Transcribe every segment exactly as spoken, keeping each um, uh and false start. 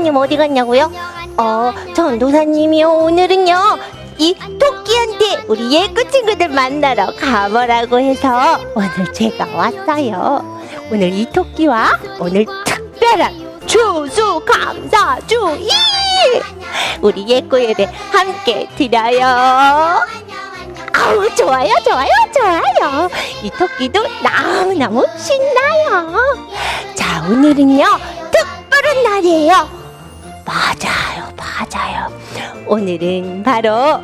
전도사님 어디 갔냐고요? 어, 전도사님이요. 오늘은요, 이 토끼한테 우리 예구 친구들 만나러 가보라고 해서 오늘 제가 왔어요. 오늘 이 토끼와 오늘 특별한 추수감사주의 우리 예구 예배 함께 드려요. 아우, 좋아요, 좋아요, 좋아요. 이 토끼도 너무너무 신나요. 자, 오늘은요, 특별한 날이에요. 맞아요, 맞아요. 오늘은 바로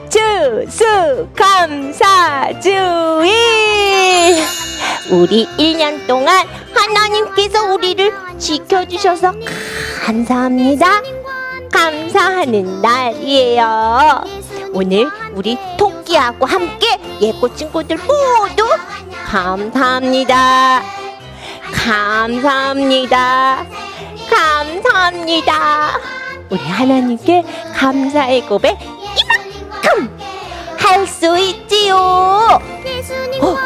추수감사주의. 우리 일 년 동안 하나님께서 우리를 지켜주셔서 감사합니다. 감사하는 날이에요. 오늘 우리 토끼하고 함께 예고 친구들 모두 감사합니다. 감사합니다. 감사합니다. 우리 하나님께 감사의 고백 이만큼 할 수 있지요. 어,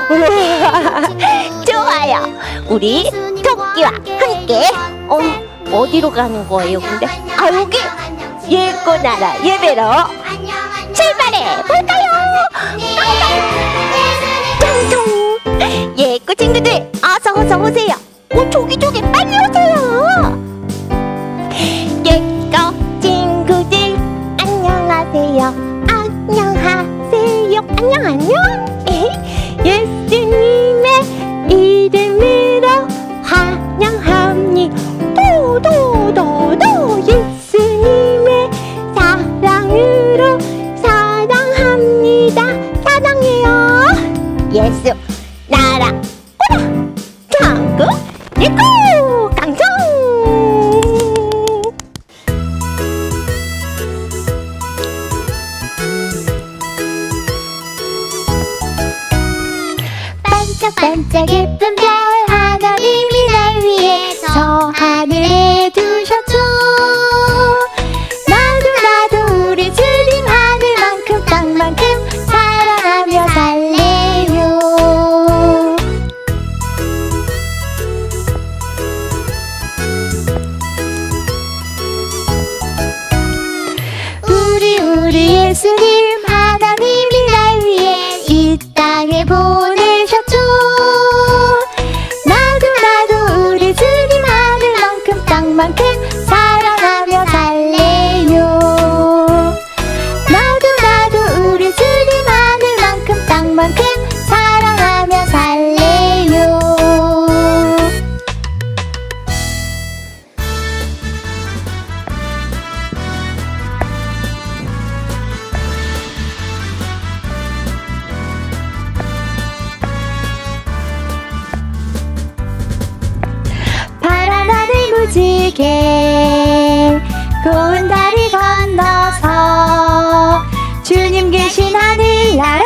좋아요. 우리 토끼와 함께 어, 어디로 가는 거예요? 근데 아, 여기 예고 나라 예배로 출발해 볼까요? 짱총! 예고 친구들 어서 어서 오세요. 오, 저기 저기 빨리 오세요. 예고 친구들 안녕하세요. 안녕하세요. 안녕 안녕. 예수님의 이름으로 환영합니다. 도도도도 예수님의 사랑으로 사랑합니다. 사랑해요. 예수 나라 오라 천국 예고 강정. 반짝반짝 예쁜 별 하나님이 날 위해 저 하늘에 두셨죠. 나도 나도 우리 주님 하늘만큼 땅만큼 사랑하며 살래요. 우리 우리 예수님 하나님이 날 위해 이 땅에 보내셨죠. 나도 나도 우리 주님 하늘만큼 땅만큼 사랑하며 살래요. 나도 나도 우리 주님 하늘만큼 땅만큼 사랑하며 살래요. 파란 하늘 무지개 고운 다리 건너서 주님 계신 하늘나라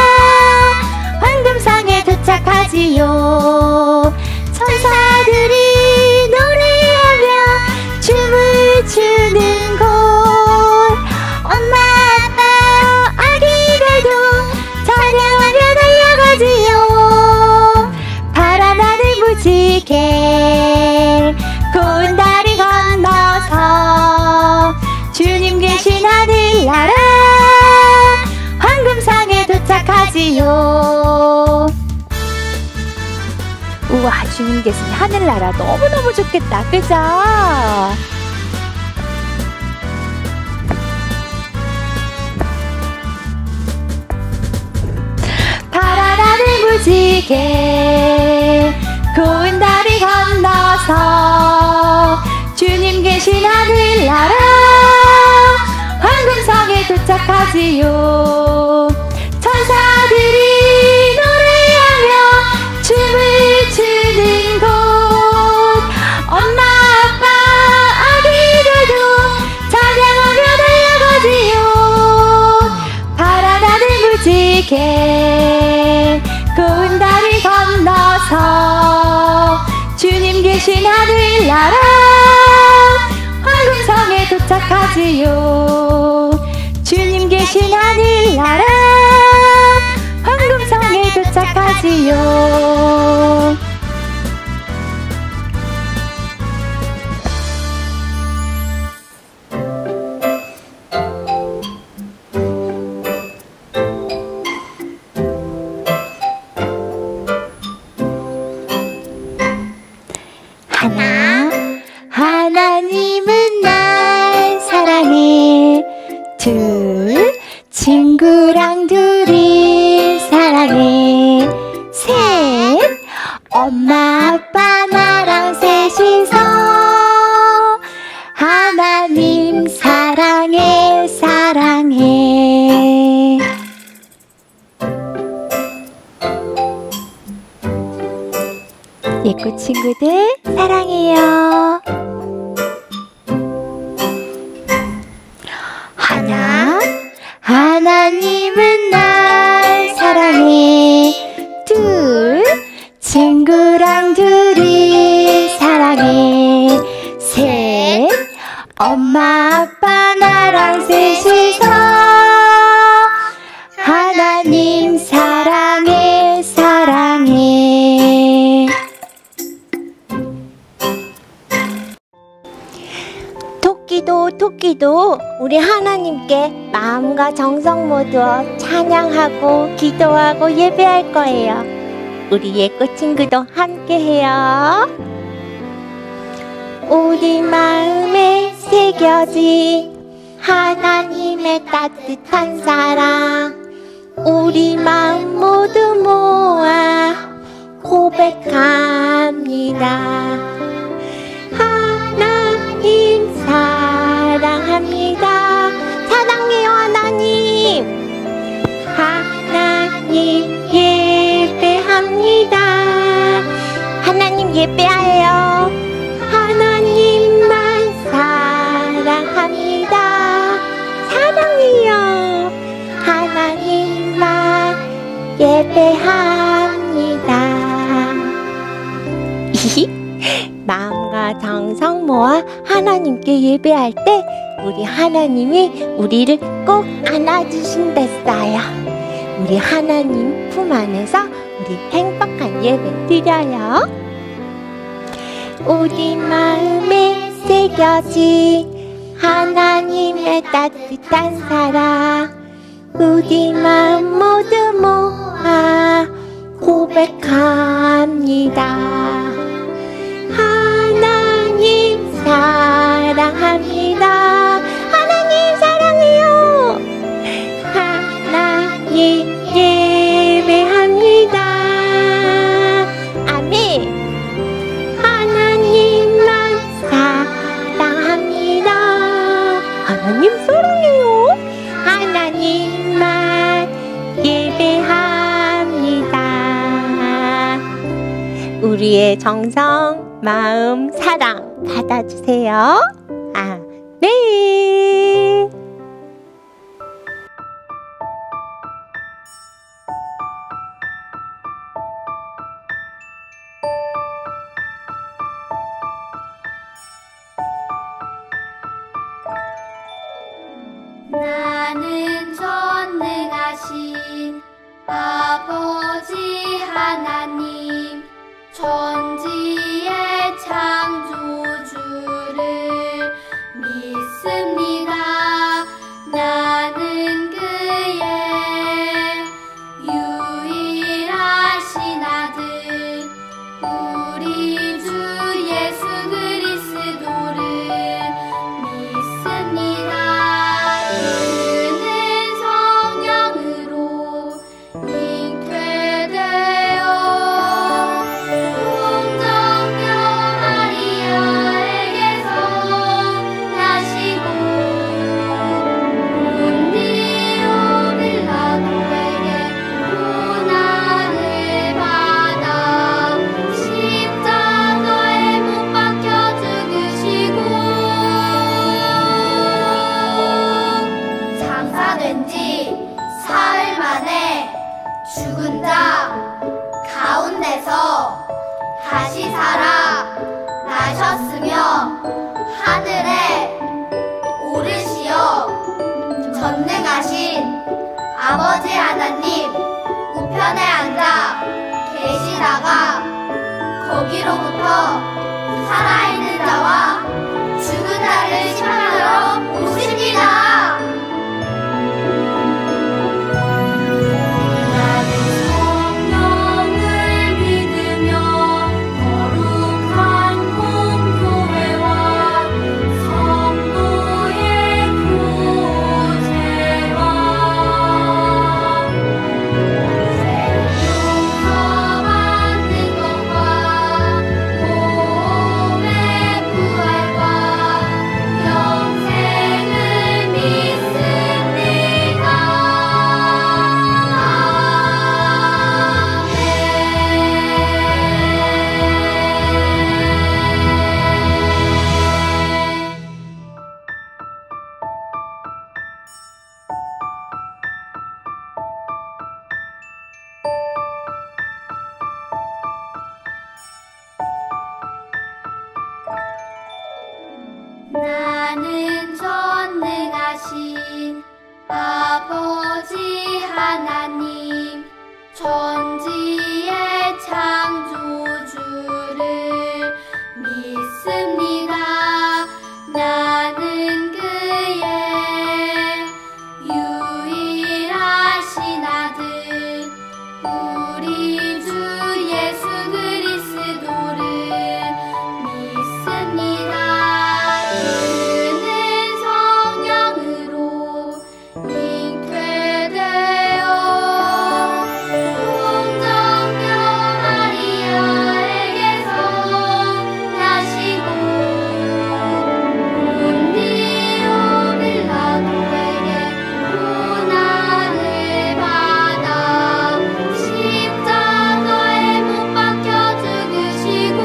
황금상에 도착하지요. 천사들이 노래하며 춤을 추는 곳 엄마 아빠 아기들도 찬양하며 달려가지요. 파란 하늘 무지개 고운 다리 건너서 주님 계신 하늘나라 황금상에 도착하지요. 우와, 주님 계신 하늘나라 너무너무 좋겠다. 그죠? 파란 하늘 무지개 고운 다리 건너서 주님 계신 하늘나라 황금상에 도착하지요. 천사들이 노래하며 춤을 추는 곳 엄마 아빠 아기들도 찬양하며 달려가지요. 파란 하늘 무지개 고운 다리 건너서 주님 계신 하늘나라 황금성에 도착하지요. 주님 계신 하늘나라 황금성에 도착하지요. 하나, 하나님은 날 사랑해. 둘, 친구랑 둘이 사랑해. 셋, 엄마 아빠 나랑 셋이서 하나님 사랑해 사랑해. 예꽃 친구들 사랑해요. 하나, 하나님은 날 사랑해. 둘, 친구랑 둘이 사랑해. 셋, 엄마 아빠 나랑 셋이서 하나님 사랑해 사랑해. 토끼도 토끼도 우리 하나님께 마음과 정성 모두어 찬양하고 기도하고 예배할 거예요. 우리 예꽃 친구도 함께 해요. 우리 마음에 새겨진 하나님의 따뜻한 사랑, 우리 마음 모두 모아 고백합니다. 하나님 사랑합니다. 사랑해요 하나님. 하나님 예배합니다. 하나님 예배하여 하나님만 사랑합니다. 사랑해요. 하나님만 예배합니다. 마음과 정성 모아 하나님께 예배할 때 우리 하나님이 우리를 꼭 안아주신댔어요. 우리 하나님 품 안에서 우리 행복한 예배 드려요. 우리 마음에 새겨진 하나님의 따뜻한 사랑, 우리 마음 모두 모아 고백합니다. 하나님 사랑합니다. 하나님 사랑해요. 하나님 예배합니다. 아멘. 하나님만 사랑합니다. 하나님 사랑해요. 하나님만 예배합니다. 우리의 정성, 마음, 사랑 받아주세요. 아멘. 나는 전능하신 아버지 하나님, 천지의 창조주를 믿습니다. 나는 그의 유일하신 아들 우리 주 예수 그리스도를 믿습니다. 그는 성령으로 잉태되어 동정녀 마리아에게서 나시고 본디오 빌라도에게 고난을 받아 십자가에 못 박혀 죽으시고 장사된 지 사흘 만에 죽은 자 가운데서 다시 살아 나셨으며 하늘에 오르시어 전능하신 아버지 하나님 우편에 앉아 계시다가 거기로부터 살아있는 자와 죽은 자를 심판하러 오십니다. 나는 성령을 믿으며 거룩한 하나님 천지의 창조주를 믿습니다. 나는 그의 유일하신 아들 우리 주 예수 그리스도를 믿습니다. 그는 성령으로 잉태되어 동정녀 마리아에게서 나시고 본디오 빌라도에게 고난을 받아 십자가에 못 박혀 죽으시고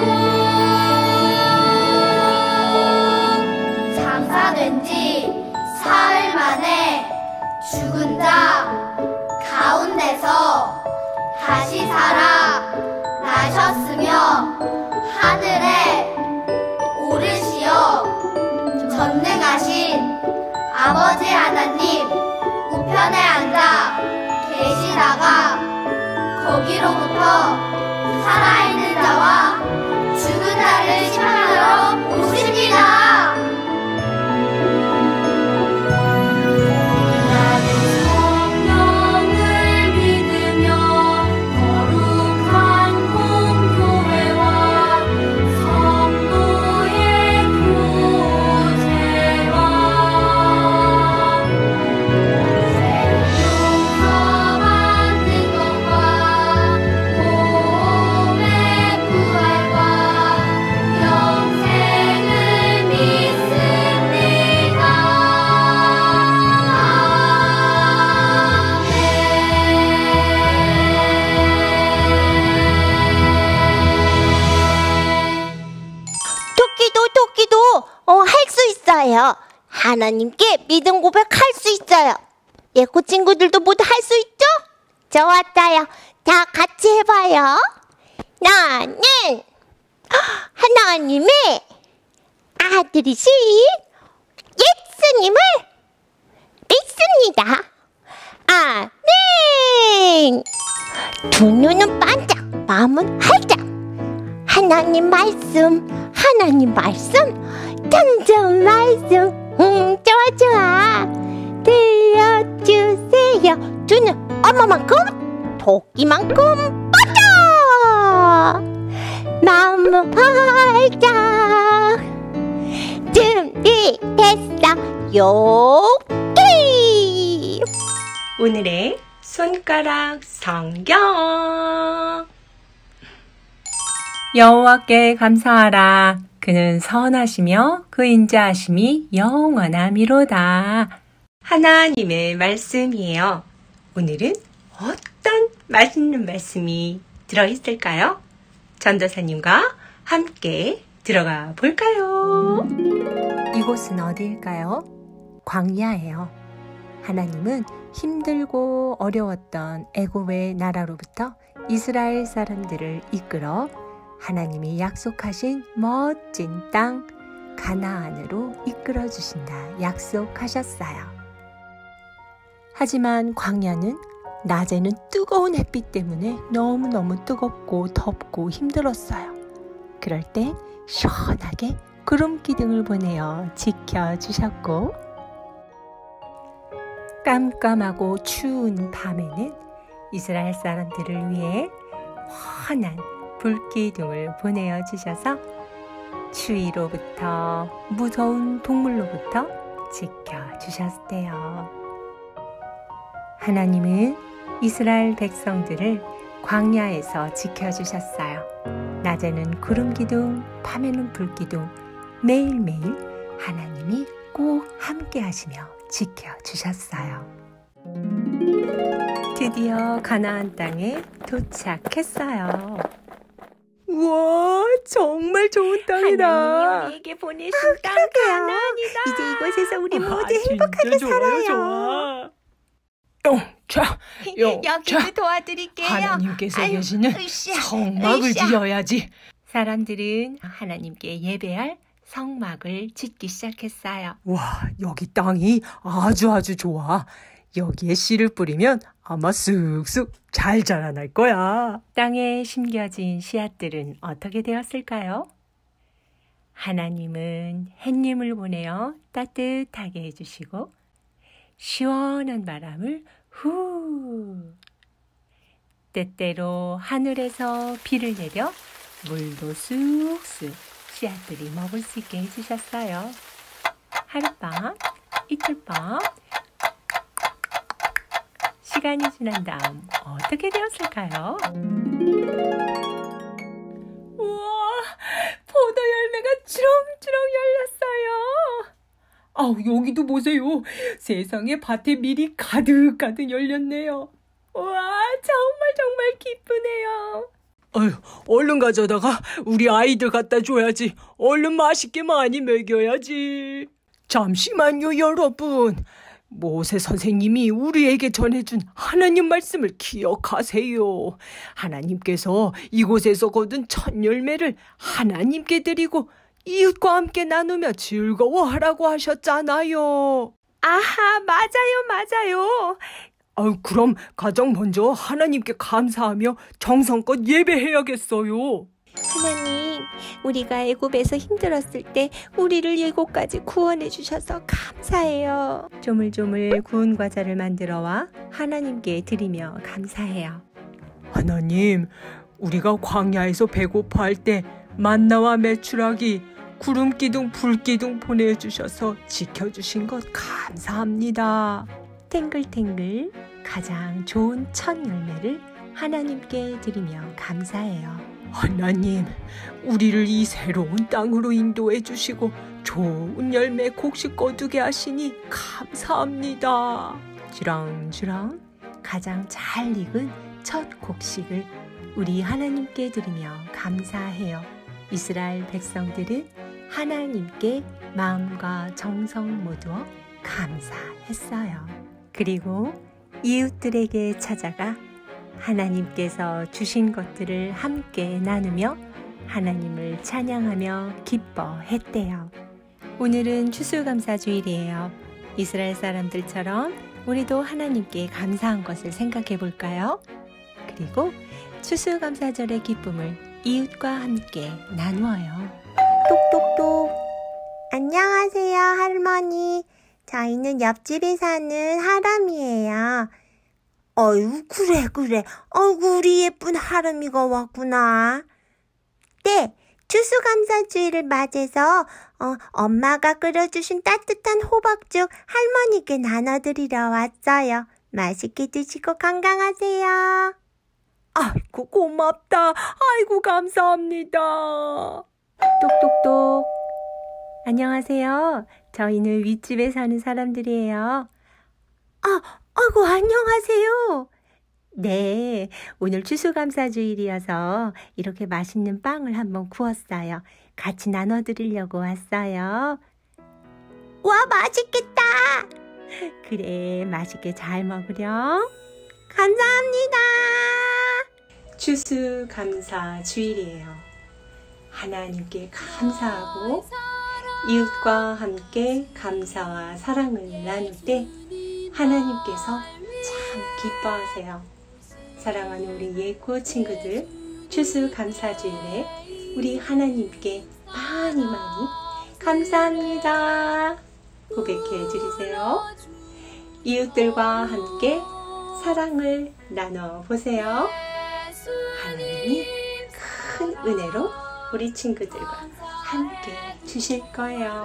장사된 지 사흘 만에 죽은 자 가운데서 다시 살아 나셨으며 하늘에 오르시어 전능하신 아버지 하나님 우편에 앉아 계시다가 거기로부터 살아있는 자와 죽은 자를 심판하러 오십니다. 나는 성령을 믿으며 거룩한 공교회와 성도의 교제와 용서받는 것과 몸의 부활과 영생을 믿습니다. 토끼도 토끼도 어, 할 수 있어요. 하나님께 믿음 고백할 수 있어요. 예고 친구들도 모두 할 수 있죠? 좋았어요. 자, 같이 해봐요. 나는 하나님의 아들이신 예수님을 믿습니다. 아멘. 두 눈은 반짝, 마음은 활짝. 하나님 말씀, 하나님 말씀, 천정 말씀. 음, 좋아 좋아. 들려주세요. 두 눈 얼마만큼? 토끼만큼 반짝. 마음은 활짝. 준비됐어요. 오케이. 오늘의 손가락 성경. 여호와께 감사하라. 그는 선하시며 그 인자하심이 영원하미로다. 하나님의 말씀이에요. 오늘은 어떤 맛있는 말씀이 들어있을까요? 전도사님과 함께 들어가 볼까요? 이곳은 어디일까요? 광야예요. 하나님은 힘들고 어려웠던 애굽의 나라로부터 이스라엘 사람들을 이끌어 하나님이 약속하신 멋진 땅 가나안으로 이끌어 주신다 약속하셨어요. 하지만 광야는 낮에는 뜨거운 햇빛 때문에 너무너무 뜨겁고 덥고 힘들었어요. 그럴 때 시원하게 구름 기둥을 보내어 지켜주셨고, 깜깜하고 추운 밤에는 이스라엘 사람들을 위해 환한 불기둥을 보내어 주셔서 추위로부터 무서운 동물로부터 지켜주셨대요. 하나님은 이스라엘 백성들을 광야에서 지켜주셨어요. 낮에는 구름기둥, 밤에는 불기둥, 매일매일 하나님이 꼭 함께 하시며 지켜주셨어요. 드디어 가나안 땅에 도착했어요. 우와, 정말 좋은 땅이다. 하나님이 우리에게 보내신 아, 땅 가나안이다. 이제 이곳에서 우리 모두 아, 행복하게 좋아요, 살아요. 좋아. 용차, 용차. 여기도 도와드릴게요. 하나님께서 아유, 계시는 으쌰, 성막을 으쌰. 지어야지. 사람들은 하나님께 예배할 성막을 짓기 시작했어요. 와, 여기 땅이 아주 아주 좋아. 여기에 씨를 뿌리면 아마 쑥쑥 잘 자라날 거야. 땅에 심겨진 씨앗들은 어떻게 되었을까요? 하나님은 햇님을 보내어 따뜻하게 해주시고 시원한 바람을 후 때때로 하늘에서 비를 내려 물도 쑥쑥 씨앗들이 먹을 수 있게 해주셨어요. 하룻밤, 이틀밤, 시간이 지난 다음 어떻게 되었을까요? 우와, 포도 열매가 주렁주렁 열렸어요. 아우, 여기도 보세요. 세상에 밭에 밀이 가득가득 열렸네요. 우와, 정말 정말 기쁘네요. 아유, 얼른 가져다가 우리 아이들 갖다 줘야지. 얼른 맛있게 많이 먹여야지. 잠시만요, 여러분. 모세 선생님이 우리에게 전해준 하나님 말씀을 기억하세요. 하나님께서 이곳에서 거둔 첫 열매를 하나님께 드리고 이웃과 함께 나누며 즐거워하라고 하셨잖아요. 아하, 맞아요, 맞아요. 아유, 그럼 가장 먼저 하나님께 감사하며 정성껏 예배해야겠어요. 하나님, 우리가 애굽에서 힘들었을 때 우리를 이곳까지 구원해 주셔서 감사해요. 조물조물 구운 과자를 만들어와 하나님께 드리며 감사해요. 하나님, 우리가 광야에서 배고파할 때 만나와 메추라기, 구름기둥, 불기둥 보내주셔서 지켜주신 것 감사합니다. 탱글탱글 가장 좋은 첫 열매를 하나님께 드리며 감사해요. 하나님, 우리를 이 새로운 땅으로 인도해 주시고 좋은 열매 곡식 거두게 하시니 감사합니다. 주렁주렁 가장 잘 익은 첫 곡식을 우리 하나님께 드리며 감사해요. 이스라엘 백성들은 하나님께 마음과 정성 모두어 감사했어요. 그리고 이웃들에게 찾아가 하나님께서 주신 것들을 함께 나누며 하나님을 찬양하며 기뻐했대요. 오늘은 추수감사주일이에요. 이스라엘 사람들처럼 우리도 하나님께 감사한 것을 생각해 볼까요? 그리고 추수감사절의 기쁨을 이웃과 함께 나누어요. 똑똑똑. 안녕하세요, 할머니. 저희는 옆집에 사는 하람이에요. 어유, 그래, 그래. 어이구, 우리 예쁜 하람이가 왔구나. 네, 추수감사주일을 맞아서 어, 엄마가 끓여주신 따뜻한 호박죽 할머니께 나눠드리러 왔어요. 맛있게 드시고 건강하세요. 아이고, 고맙다. 아이고, 감사합니다. 똑똑똑. 안녕하세요. 저희는 윗집에 사는 사람들이에요. 아, 아이고, 안녕하세요. 네, 오늘 추수감사주일이어서 이렇게 맛있는 빵을 한번 구웠어요. 같이 나눠드리려고 왔어요. 와, 맛있겠다. 그래, 맛있게 잘 먹으렴. 감사합니다. 추수감사주일이에요. 하나님께 감사하고 이웃과 함께 감사와 사랑을 나눌 때 하나님께서 참 기뻐하세요. 사랑하는 우리 예고 친구들, 추수감사주일에 우리 하나님께 많이 많이 감사합니다 고백해 주세요. 이웃들과 함께 사랑을 나눠보세요. 하나님이 큰 은혜로 우리 친구들과 함께 주실 거예요.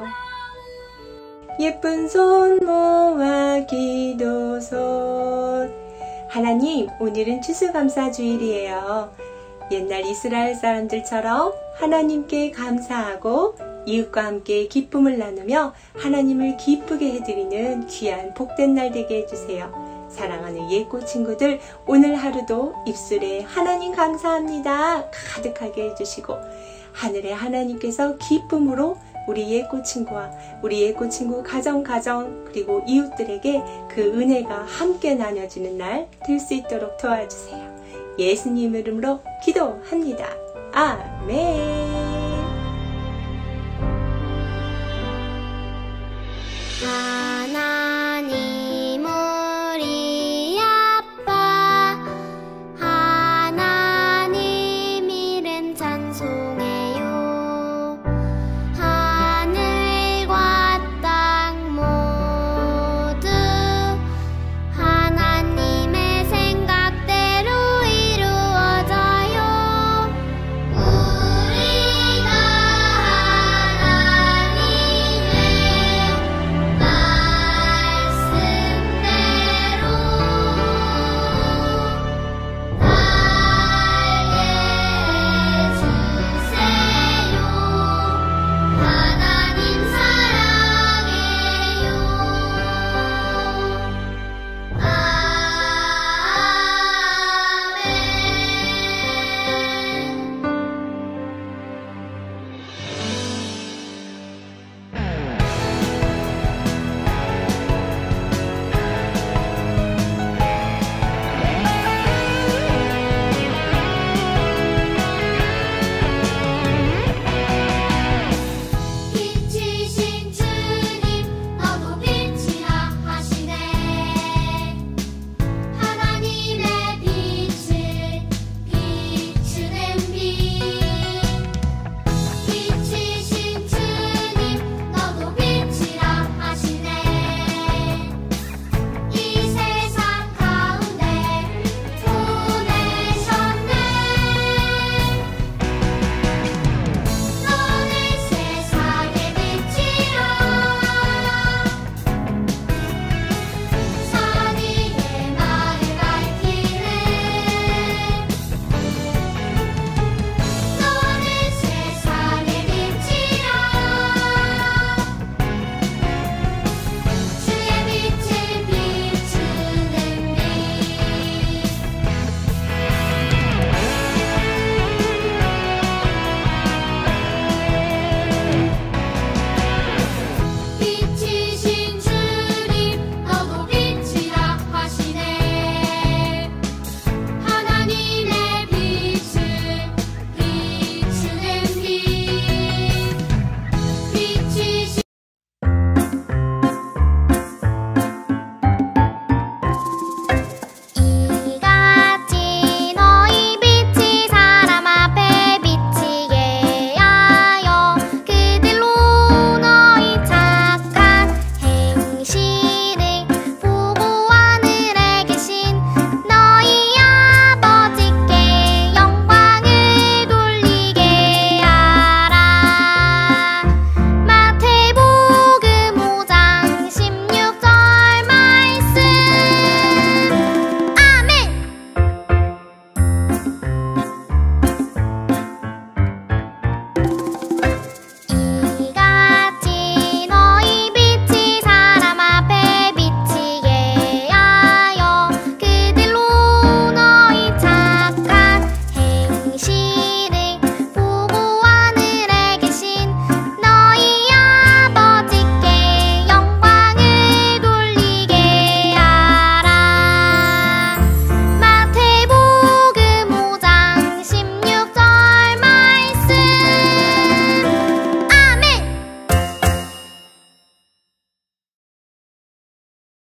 예쁜 손 모아 기도손. 하나님, 오늘은 추수감사주일이에요. 옛날 이스라엘 사람들처럼 하나님께 감사하고 이웃과 함께 기쁨을 나누며 하나님을 기쁘게 해드리는 귀한 복된 날 되게 해주세요. 사랑하는 예고 친구들, 오늘 하루도 입술에 하나님 감사합니다 가득하게 해주시고 하늘의 하나님께서 기쁨으로 우리 예고 친구와 우리 예고 친구 가정 가정 그리고 이웃들에게 그 은혜가 함께 나눠지는 날 될 수 있도록 도와주세요. 예수님 이름으로 기도합니다. 아멘.